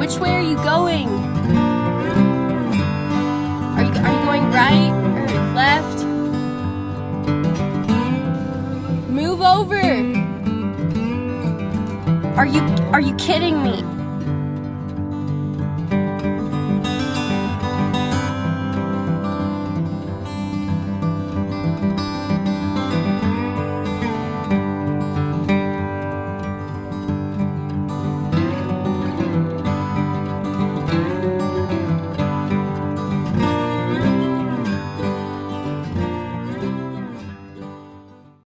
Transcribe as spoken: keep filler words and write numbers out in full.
Which way are you going? Are you, are you going right or left? Move over. Are you, are you kidding me?